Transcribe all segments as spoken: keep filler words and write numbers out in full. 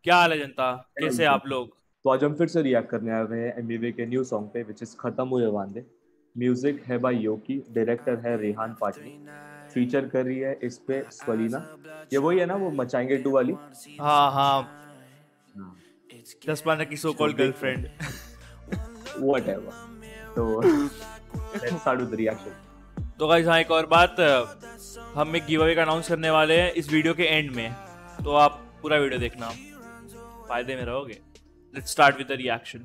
क्या हाल है जनता, कैसे आप लोग? तो आज हम फिर से रिएक्ट करने आए हुए हैं एमबीवे के न्यू सॉन्ग पे विच इज खत्म हुए वांदे। म्यूजिक है बाय योकी, डायरेक्टर है रेहान पाटनी, फीचर कर रही है इस पे स्वलीना। ये वही है ना वो मचाएंगे टू वाली? हाँ हाँ, दस पाना की सो कॉल्ड तो गर्लफ्रेंड। व्हाटएवर। तो लेट्स स्टार्ट विद रिएक्शन। तो गाइस हाँ, एक और बात, हम एक गिव अवे का अनाउंस करने वाले हैं इस वीडियो के एंड में, तो आप पूरा वीडियो देखना, फायदे में रहोगे। Let's start with the reaction.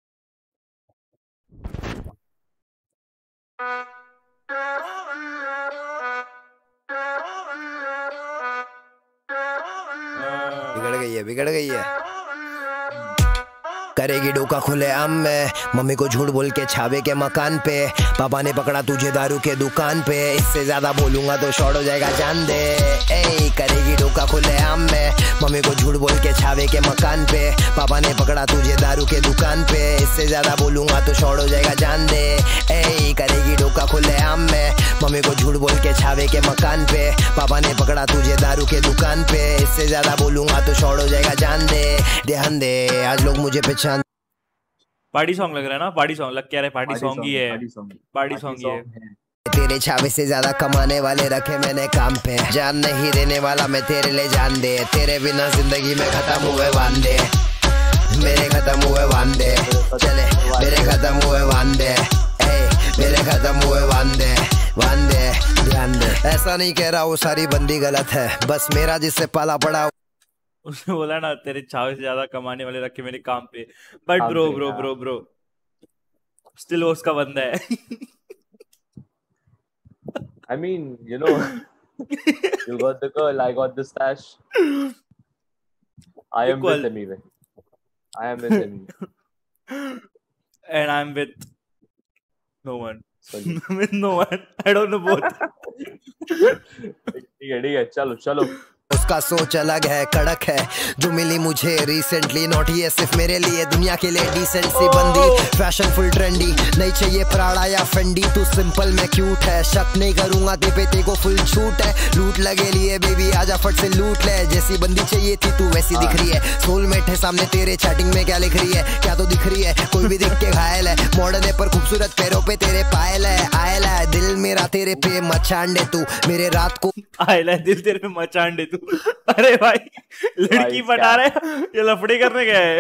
बिगड़ गई है बिगड़ गई है करेगी डोका खुले आम में, मम्मी को झूठ बोल के छावे के मकान पे, पापा ने पकड़ा तुझे दारू के दुकान पे, इससे ज्यादा बोलूंगा तो शॉर्ट हो जाएगा जान दे। ए करेगी डोका खुले आम में, मम्मी को झूठ बोल के छावे के मकान पे, पापा ने पकड़ा तुझे दारू के दुकान पे, इससे ज्यादा बोलूंगा तो शॉर्ट हो जाएगा जान दे। ए करेगी डोका खुले आम में, मम्मी को झूठ बोल के छावे के मकान पे, पापा ने पकड़ा तुझे दारू के दुकान पे, इससे ज्यादा बोलूंगा तो शॉर्ट हो जाएगा जान दे। ध्यान दे आज लोग मुझे पहचान। पार्टी सॉन्ग लग रहा है ना? पार्टी सॉन्ग लग, क्या रहा है? पार्टी सॉन्ग ही है, पार्टी सॉन्ग ही है। तेरे छावे से ज्यादा कमाने वाले रखे मैंने काम पे, जान नहीं देने वाला मैं तेरे लिए जान दे, तेरे बिना जिंदगी में खत्म हुए वांदे, मेरे खत्म हुए वांदे, चले मेरे खत्म हुए वांदे, ए मेरे खत्म हुए वांदे वांदे। ध्यान दे ऐसा नहीं कह रहा वो सारी बंदी गलत है, बस मेरा जिससे पाला पड़ा। उसने बोला ना तेरे छावे से ज्यादा कमाने वाले रखे मेरे काम पे, but bro bro bro bro still वो उसका बंदा है। I mean, you know, you got the girl, I got the stash. I am Equal. with Emive. I am with Emive. And I'm with no one. With no one. I don't know both. ठीक है ठीक है, चलो चलो। उसका सोच अलग है, कड़क है जो मिली मुझे रिसेंटली, नॉट ये सिर्फ मेरे लिए दुनिया के लिए डिसेंट सी बंदी, फैशन फुल ट्रेंडी, नहीं चाहिए प्राड़ा या फेंडी, तू सिंपल में क्यूट है, शक नहीं करूंगा ते पे तेको फुल छूट है, लूट लगे लिए बेबी आजा फट से लूट ले, जैसी बंदी चाहिए थी तू वैसी दिख रही है, सोलमेट है सामने तेरे चैटिंग में क्या लिख रही है, क्या तो दिख रही है कोई भी दिख के घायल है, मॉडर्न है पर खूबसूरत पैरों पे तेरे पायल है, आयल है दिल मेरा तेरे पे मचान दे तू, मेरे रात को आयल है दिल तेरे पे मचान दे तू। अरे भाई लड़की पटा रहे, ये लफड़े करने गए।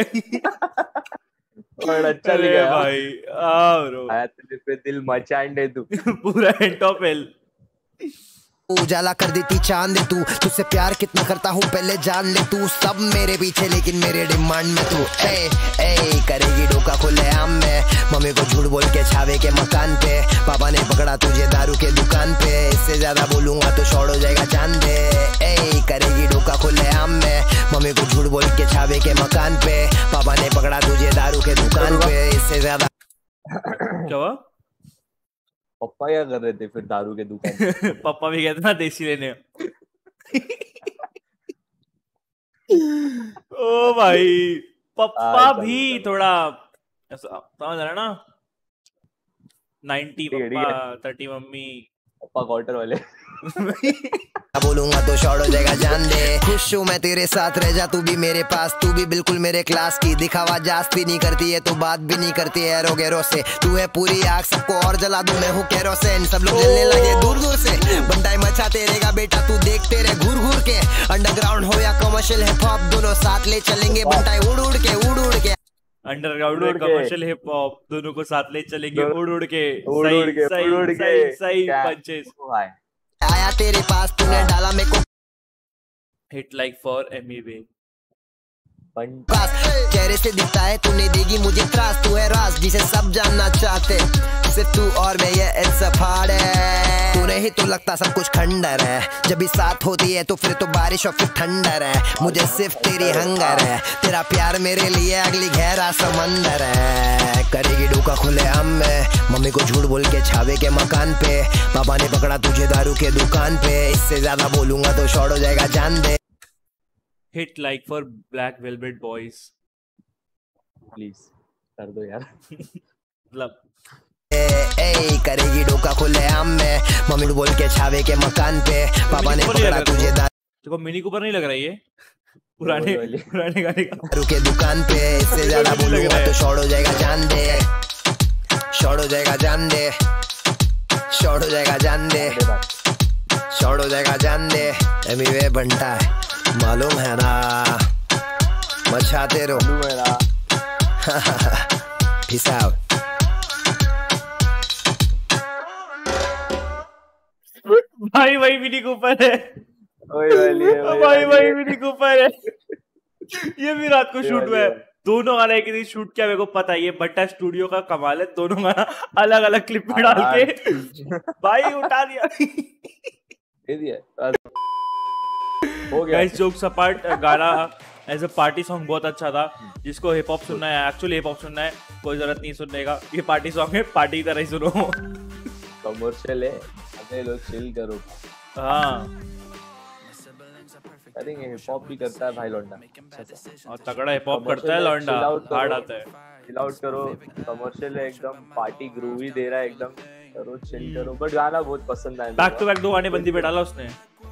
और अच्छा लिखा भाई, आ ब्रो आया तेरे पे दिल मचान दे तू, पूरा टॉप एल। उजाला कर देती चांद तू, तुझसे प्यार कितना करता हूँ पहले जान ले तू, सब मेरे पीछे लेकिन मेरे डिमांड में तू, ए ए करेगी डोका खुले आम में, मम्मी को झूठ बोल के छावे के मकान पे, पापा ने पकड़ा तुझे दारू के दुकान पे, इससे ज्यादा बोलूंगा तो शॉर्ट हो जाएगा जान दे। ए करेगी डोका खुले आम में, मम्मी को झूठ बोल के छावे के मकान पे, पापा ने पकड़ा तुझे दारू के दुकान पे, इससे ज्यादा। क्या हुआ? पप्पा क्या कर रहे थे फिर दारू के दुकान? पापा भी कहते ना देसी लेने। ओ भाई पप्पा भी थोड़ा समझ रहा ना, नाइन्टी पप्पा थर्टी मम्मी, पप्पा क्वार्टर वाले। बोलूंगा तो शॉर्ट हो जाएगा जान दे, खुश हूँ मैं तेरे साथ रह जा तू भी मेरे पास, तू भी बिल्कुल मेरे क्लास की, दिखावा जास्ती नहीं करती है तो बात भी नहीं करती है एरो गैरो से, तू है पूरी आग सबको और जला दूं मैं हूँ केरोसिन, सब लोग जलने लगे दूर दूर से, बंटाई मचाते रहेगा बेटा तू देखते रहे घूर घूर के, अंडरग्राउंड हो या कमर्शियल हिप हॉप दोनों साथ ले चलेंगे, बंटाई उड़ उड़ के उड़ उड़ के, अंडरग्राउंड में कमर्शियल हिप हॉप दोनों को साथ ले चलेंगे उड़ उड़ के, सही सही सही सही पंचेस। आया तेरे पास तूने डाला मेरे को हिट लाइक फॉर एमीवे, चेहरे से दिखता है तूने देगी मुझे त्रास, तू है राज जिसे सब जानना चाहते, सिर्फ तू और मैं ये इट्स अ पार्टी, तूने ही तो लगता सब कुछ खंडर है, जब भी साथ होती है तो फिर तो बारिश और फिर ठंडर है, मुझे सिर्फ तेरी हंगर है, तेरा प्यार मेरे लिए अगली गहरा समंदर है, करेगी डोका खुले आम में, मम्मी को झूठ बोल के छावे के मकान पे, पापा ने पकड़ा तुझे दारू के दुकान पे, इससे ज्यादा बोलूंगा तो शॉर्ट हो जाएगा जान दे। Hit like for Black Velvet boys, please कर दो यार। मतलब ए करेगी डोका खुले आम में, मम्मी को बोल के छावे के मकान पे, पापा ने पकड़ा तुझे दारू। देखो मिनी कूपर नहीं लग रहा है ये, पुराने पुराने गाने का। दारू के दुकान पे इससे ज्यादा बोलूंगा तो शॉर्ट हो जाएगा जान दे, शॉर्ट हो जाएगा जान दे, शॉर्ट हो जाएगा जान दे, शॉर्ट हो जाएगा जान दे। एमिवे बनता है मालूम है ना, मचाते रहो पीस आउट। भाई भाई मिनी कूपर है, वही वाली है, वही भाई वाली भाई है। मिनी कूपर है। ये भी रात को ये शूट वाली हुआ है, है। दोनों गाना एक ही दिन शूट किया, मेरे को पता है। ये बट्टा स्टूडियो का कमाल है, दोनों गाना अलग अलग क्लिप में डाल के भाई उठा दिया। दे दिया हो गया। गाइस जोक्स अपार्ट, गाना एज अ पार्टी सॉन्ग बहुत अच्छा था। जिसको हिप हॉप सुनना है, एक्चुअली हिप हॉप सुनना है, कोई जरूरत नहीं सुनने का, ये पार्टी सॉन्ग है, पार्टी की तरह ही सुनो। कमर्शियल है, अपने लोग चिल करो। हाँ करेंगे, हिप हॉप भी करता है भाई लौंडा, और तगड़ा हिप हॉप करता है लौंडा, हार्ड आता है। चिल आउट करो, कमर्शियल है एकदम, पार्टी ग्रूवी दे रहा है एकदम, करो चिल करो। बट गाना बहुत पसंद आया, बैक टू बैक दो गाने बंदी पे डाला उसने,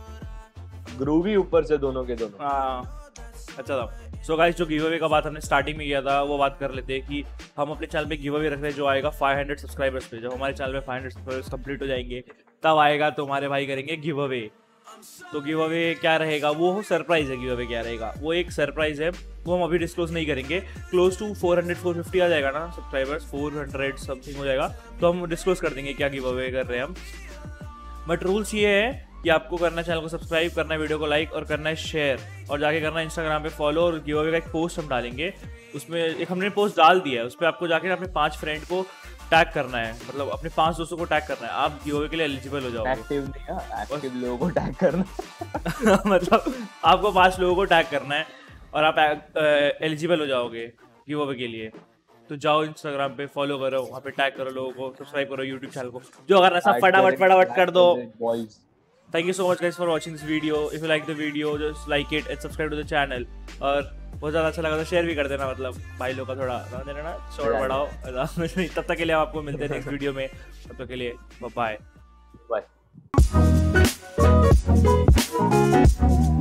ग्रूवी ऊपर से दोनों के दोनों। हाँ अच्छा था। सो गाइस जो गिव अवे का बात हमने स्टार्टिंग में किया था वो बात कर लेते हैं कि हम अपने चैनल पे गिव अवे रख रहे हैं जो आएगा पाँच सौ सब्सक्राइबर्स पे। जब हमारे चैनल में पाँच सौ सब्सक्राइबर्स कंप्लीट हो जाएंगे तब आएगा तो हमारे भाई करेंगे गिव अवे। तो गिव अवे क्या रहेगा, वो सरप्राइज है। गिव अवे क्या रहेगा, वो एक सरप्राइज है, वो हम अभी डिस्क्लोज नहीं करेंगे। Close to four hundred four fifty आ जाएगा ना सब्सक्राइबर्स, फोर हंड्रेड समथिंग हो जाएगा तो हम डिस्क्लोज कर देंगे क्या गिव अवे कर रहे हैं हम। बट रूल्स ये है कि आपको करना है चैनल को सब्सक्राइब करना है, वीडियो को लाइक और करना है शेयर, और जाके करना है इंस्टाग्राम पे फॉलो। और गिव अवे का एक पोस्ट हम डालेंगे, उसमें एक हमने पोस्ट डाल दिया है, उस पर आपको जाके अपने पांच फ्रेंड को टैग करना है, मतलब अपने पांच दोस्तों को टैग करना है, आप गिव अवे के लिए एलिजिबल हो जाओगे। एक्टिव नहीं है, एक्टिव लोगों को टैग करना। मतलब आपको पांच लोगों को टैग करना है और आप एलिजिबल हो जाओगे गिव अवे के लिए। तो जाओ इंस्टाग्राम पे फॉलो करो, वहाँ पे टैग करो लोगों को, सब्सक्राइब करो यूट्यूब चैनल को, जो करना सब फटाफट फटाफट कर दो। Boys Thank you so much guys for watching this video. If you like the video, just like it and subscribe to the channel. और बहुत ज़्यादा अच्छा लगा तो शेयर भी कर देना, मतलब भाई लोग का थोड़ा ना देना ना, शॉर्ट बढ़ाओ। तब तक के लिए आपको मिलते हैं नेक्स्ट वीडियो में, तब तक के लिए बाय बाय।